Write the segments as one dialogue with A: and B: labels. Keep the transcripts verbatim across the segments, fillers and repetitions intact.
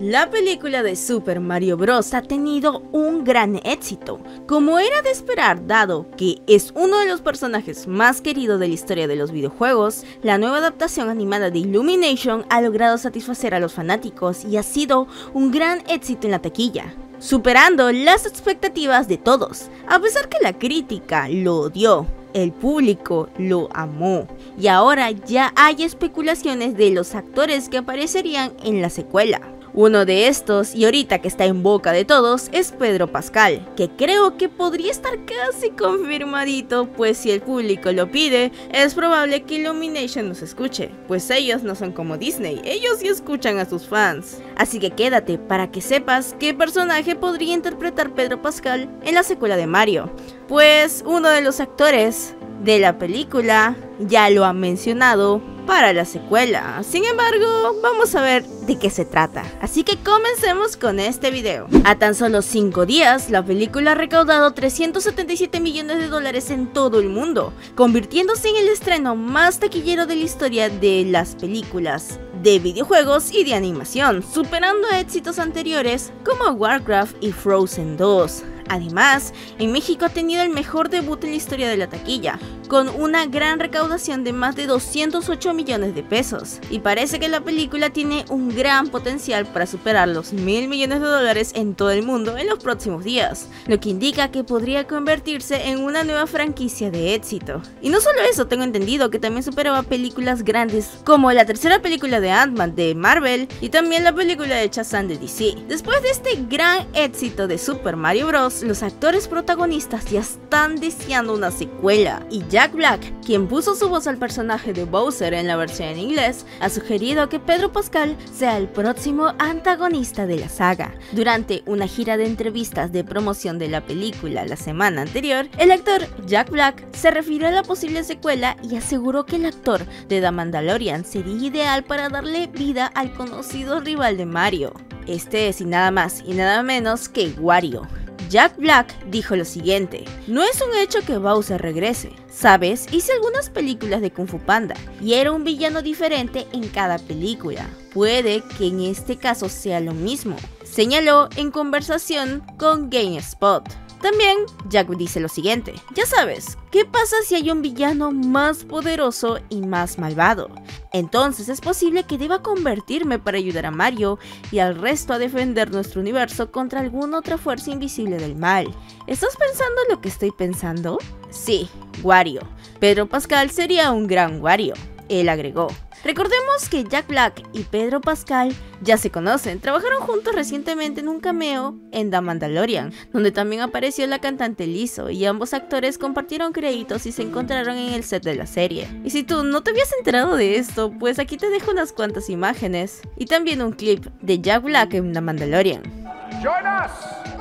A: La película de Super Mario Bros. Ha tenido un gran éxito, como era de esperar dado que es uno de los personajes más queridos de la historia de los videojuegos. La nueva adaptación animada de Illumination ha logrado satisfacer a los fanáticos y ha sido un gran éxito en la taquilla, superando las expectativas de todos. A pesar que la crítica lo odió, el público lo amó, y ahora ya hay especulaciones de los actores que aparecerían en la secuela. Uno de estos, y ahorita que está en boca de todos, es Pedro Pascal, que creo que podría estar casi confirmadito, pues si el público lo pide, es probable que Illumination nos escuche, pues ellos no son como Disney, ellos sí escuchan a sus fans. Así que quédate para que sepas qué personaje podría interpretar Pedro Pascal en la secuela de Mario, pues uno de los actores de la película ya lo ha mencionado para la secuela. Sin embargo, vamos a ver de qué se trata. Así que comencemos con este video. A tan solo cinco días, la película ha recaudado trescientos setenta y siete millones de dólares en todo el mundo, convirtiéndose en el estreno más taquillero de la historia de las películas de videojuegos y de animación, superando a éxitos anteriores como Warcraft y Frozen dos. Además, en México ha tenido el mejor debut en la historia de la taquilla, con una gran recaudación de más de doscientos ocho millones de pesos, y parece que la película tiene un gran potencial para superar los mil millones de dólares en todo el mundo en los próximos días, lo que indica que podría convertirse en una nueva franquicia de éxito. Y no solo eso, tengo entendido que también superaba películas grandes como la tercera película de Ant-Man de Marvel y también la película de Shazam de D C. Después de este gran éxito de Super Mario Bros., los actores protagonistas ya están deseando una secuela, y Jack Black, quien puso su voz al personaje de Bowser en la versión en inglés, ha sugerido que Pedro Pascal sea el próximo antagonista de la saga. Durante una gira de entrevistas de promoción de la película la semana anterior, el actor Jack Black se refirió a la posible secuela y aseguró que el actor de The Mandalorian sería ideal para darle vida al conocido rival de Mario. Este es y nada más y nada menos que Wario. Jack Black dijo lo siguiente: no es un hecho que Bowser regrese, ¿sabes? Hice algunas películas de Kung Fu Panda y era un villano diferente en cada película. Puede que en este caso sea lo mismo, señaló en conversación con GameSpot. También Jack dice lo siguiente: ya sabes, ¿qué pasa si hay un villano más poderoso y más malvado? Entonces es posible que deba convertirme para ayudar a Mario y al resto a defender nuestro universo contra alguna otra fuerza invisible del mal. ¿Estás pensando lo que estoy pensando? Sí, Wario. Pedro Pascal sería un gran Wario, él agregó. Recordemos que Jack Black y Pedro Pascal ya se conocen, trabajaron juntos recientemente en un cameo en The Mandalorian, donde también apareció la cantante Lizzo, y ambos actores compartieron créditos y se encontraron en el set de la serie. Y si tú no te habías enterado de esto, pues aquí te dejo unas cuantas imágenes y también un clip de Jack Black en The Mandalorian.
B: Join us.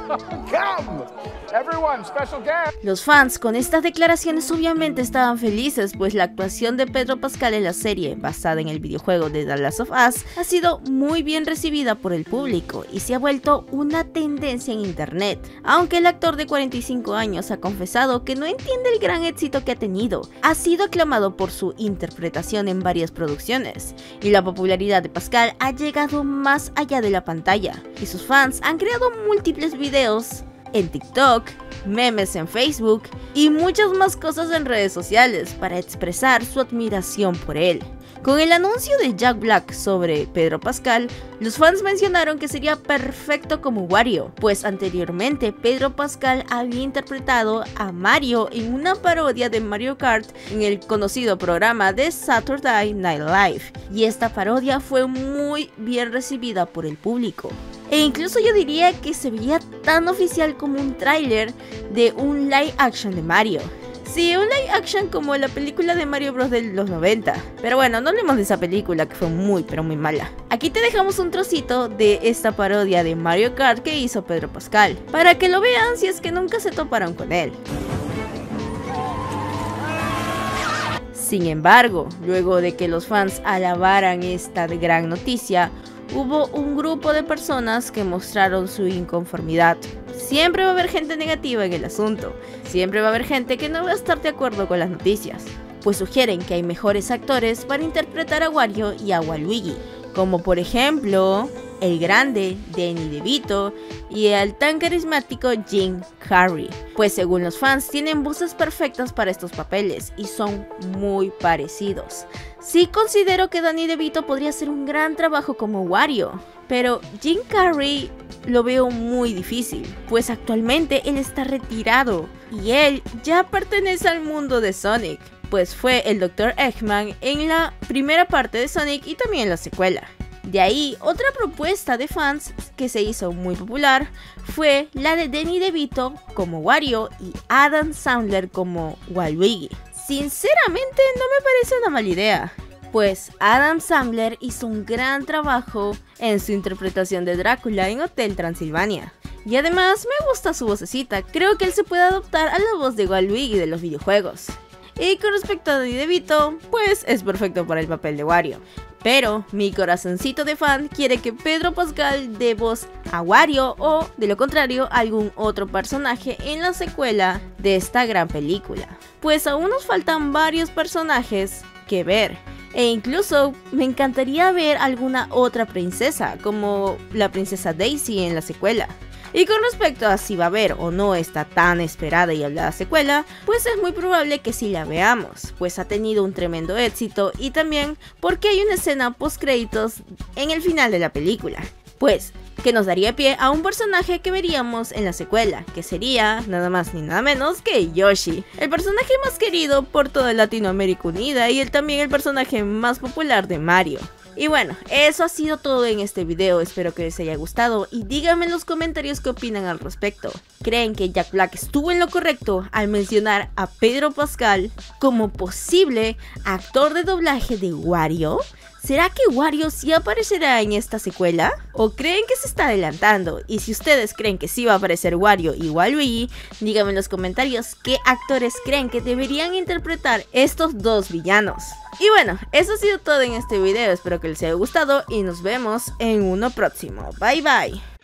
B: Come. Everyone, special guest.
A: Los fans con estas declaraciones obviamente estaban felices, pues la actuación de Pedro Pascal en la serie, basada en el videojuego de The Last of Us, ha sido muy bien recibida por el público y se ha vuelto una tendencia en internet, aunque el actor de cuarenta y cinco años ha confesado que no entiende el gran éxito que ha tenido. Ha sido aclamado por su interpretación en varias producciones, y la popularidad de Pascal ha llegado más allá de la pantalla, y sus fans han creado múltiples videos en TikTok, memes en Facebook y muchas más cosas en redes sociales para expresar su admiración por él. Con el anuncio de Jack Black sobre Pedro Pascal, los fans mencionaron que sería perfecto como Wario, pues anteriormente Pedro Pascal había interpretado a Mario en una parodia de Mario Kart en el conocido programa de Saturday Night Live, y esta parodia fue muy bien recibida por el público. E incluso yo diría que se veía tan oficial como un tráiler de un live action de Mario. Sí, un live action como la película de Mario Bros de los noventa. Pero bueno, no hablemos de esa película que fue muy pero muy mala. Aquí te dejamos un trocito de esta parodia de Mario Kart que hizo Pedro Pascal, para que lo vean si es que nunca se toparon con él. Sin embargo, luego de que los fans alabaran esta gran noticia, hubo un grupo de personas que mostraron su inconformidad. Siempre va a haber gente negativa en el asunto, siempre va a haber gente que no va a estar de acuerdo con las noticias, pues sugieren que hay mejores actores para interpretar a Wario y a Waluigi, como por ejemplo el grande Danny DeVito y el tan carismático Jim Carrey, pues según los fans tienen voces perfectas para estos papeles y son muy parecidos. Sí considero que Danny DeVito podría hacer un gran trabajo como Wario, pero Jim Carrey lo veo muy difícil, pues actualmente él está retirado y él ya pertenece al mundo de Sonic, pues fue el doctor Eggman en la primera parte de Sonic y también en la secuela. De ahí, otra propuesta de fans que se hizo muy popular fue la de Danny DeVito como Wario y Adam Sandler como Waluigi. Sinceramente no me parece una mala idea, pues Adam Sandler hizo un gran trabajo en su interpretación de Drácula en Hotel Transilvania. Y además me gusta su vocecita, creo que él se puede adaptar a la voz de Waluigi de los videojuegos. Y con respecto a Danny DeVito, pues es perfecto para el papel de Wario. Pero mi corazoncito de fan quiere que Pedro Pascal dé voz a Wario o, de lo contrario, algún otro personaje en la secuela de esta gran película. Pues aún nos faltan varios personajes que ver. E incluso me encantaría ver alguna otra princesa, como la princesa Daisy en la secuela. Y con respecto a si va a haber o no esta tan esperada y hablada secuela, pues es muy probable que sí la veamos, pues ha tenido un tremendo éxito y también porque hay una escena post créditos en el final de la película, pues que nos daría pie a un personaje que veríamos en la secuela, que sería nada más ni nada menos que Yoshi, el personaje más querido por toda Latinoamérica Unida y el, también el personaje más popular de Mario. Y bueno, eso ha sido todo en este video, espero que les haya gustado y díganme en los comentarios qué opinan al respecto. ¿Creen que Jack Black estuvo en lo correcto al mencionar a Pedro Pascal como posible actor de doblaje de Wario? ¿Será que Wario sí aparecerá en esta secuela? ¿O creen que se está adelantando? Y si ustedes creen que sí va a aparecer Wario y Waluigi, díganme en los comentarios qué actores creen que deberían interpretar estos dos villanos. Y bueno, eso ha sido todo en este video, espero que les haya gustado y nos vemos en uno próximo. Bye bye.